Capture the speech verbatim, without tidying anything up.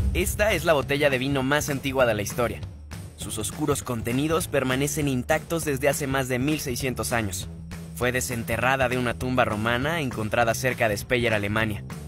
Esta es la botella de vino más antigua de la historia. Sus oscuros contenidos permanecen intactos desde hace más de mil seiscientos años. Fue desenterrada de una tumba romana encontrada cerca de Speyer, Alemania.